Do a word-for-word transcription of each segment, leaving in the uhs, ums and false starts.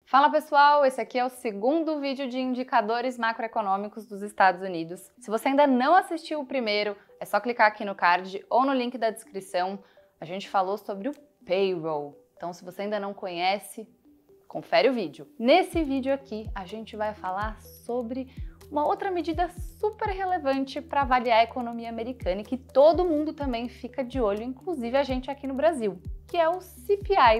Fala pessoal, esse aqui é o segundo vídeo de indicadores macroeconômicos dos Estados Unidos. Se você ainda não assistiu o primeiro, é só clicar aqui no card ou no link da descrição. A gente falou sobre o payroll, então se você ainda não conhece, confere o vídeo. Nesse vídeo aqui, a gente vai falar sobre uma outra medida super relevante para avaliar a economia americana e que todo mundo também fica de olho, inclusive a gente aqui no Brasil, que é o C P I.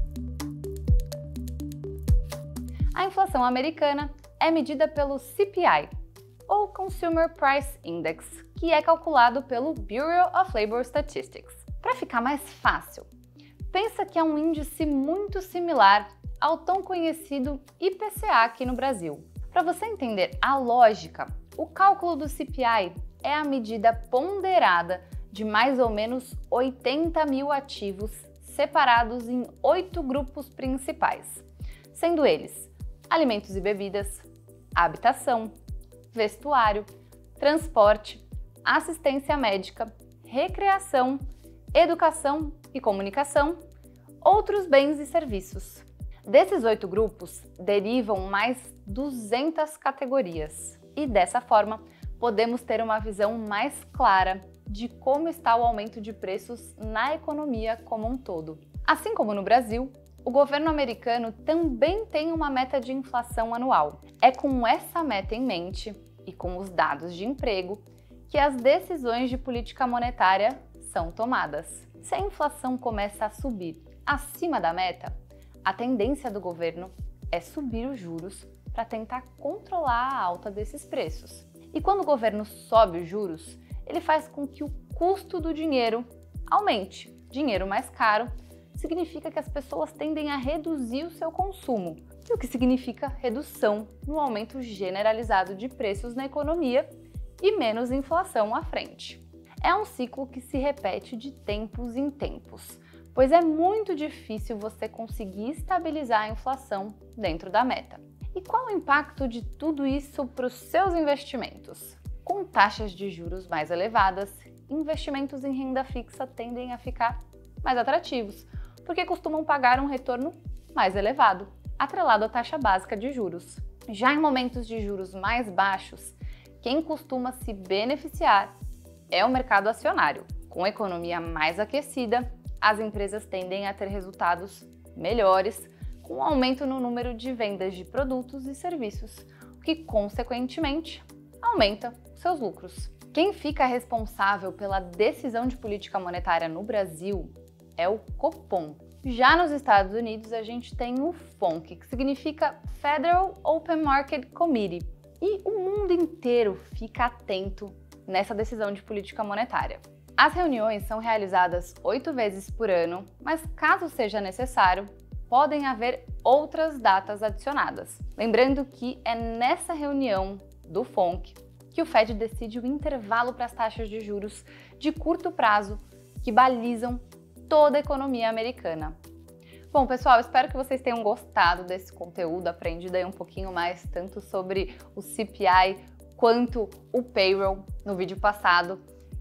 A inflação americana é medida pelo C P I, ou Consumer Price Index, que é calculado pelo Bureau of Labor Statistics. Para ficar mais fácil, pensa que é um índice muito similar ao tão conhecido I P C A aqui no Brasil. Para você entender a lógica, o cálculo do C P I é a medida ponderada de mais ou menos oitenta mil ativos separados em oito grupos principais, sendo eles alimentos e bebidas, habitação, vestuário, transporte, assistência médica, recreação, educação e comunicação, outros bens e serviços. Desses oito grupos, derivam mais duzentas categorias e, dessa forma, podemos ter uma visão mais clara de como está o aumento de preços na economia como um todo. Assim como no Brasil, o governo americano também tem uma meta de inflação anual. É com essa meta em mente e com os dados de emprego que as decisões de política monetária são tomadas. Se a inflação começa a subir acima da meta, a tendência do governo é subir os juros para tentar controlar a alta desses preços. E quando o governo sobe os juros, ele faz com que o custo do dinheiro aumente. Dinheiro mais caro significa que as pessoas tendem a reduzir o seu consumo, o que significa redução no aumento generalizado de preços na economia e menos inflação à frente. É um ciclo que se repete de tempos em tempos, pois é muito difícil você conseguir estabilizar a inflação dentro da meta. E qual o impacto de tudo isso para os seus investimentos? Com taxas de juros mais elevadas, investimentos em renda fixa tendem a ficar mais atrativos, porque costumam pagar um retorno mais elevado, atrelado à taxa básica de juros. Já em momentos de juros mais baixos, quem costuma se beneficiar é o mercado acionário. Com a economia mais aquecida, as empresas tendem a ter resultados melhores, com um aumento no número de vendas de produtos e serviços, o que, consequentemente, aumenta seus lucros. Quem fica responsável pela decisão de política monetária no Brasil é o Copom. Já nos Estados Unidos, a gente tem o F O M C, que significa Federal Open Market Committee, e o mundo inteiro fica atento nessa decisão de política monetária. As reuniões são realizadas oito vezes por ano, mas caso seja necessário, podem haver outras datas adicionadas. Lembrando que é nessa reunião do F O M C que o Fed decide o intervalo para as taxas de juros de curto prazo que balizam toda a economia americana. Bom, pessoal, espero que vocês tenham gostado desse conteúdo, aprendido aí um pouquinho mais tanto sobre o C P I quanto o payroll no vídeo passado.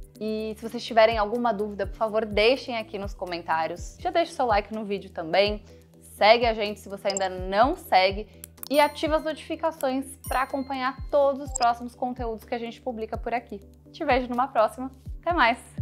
E se vocês tiverem alguma dúvida, por favor, deixem aqui nos comentários. Já deixa o seu like no vídeo também, segue a gente se você ainda não segue e ativa as notificações para acompanhar todos os próximos conteúdos que a gente publica por aqui. Te vejo numa próxima. Até mais!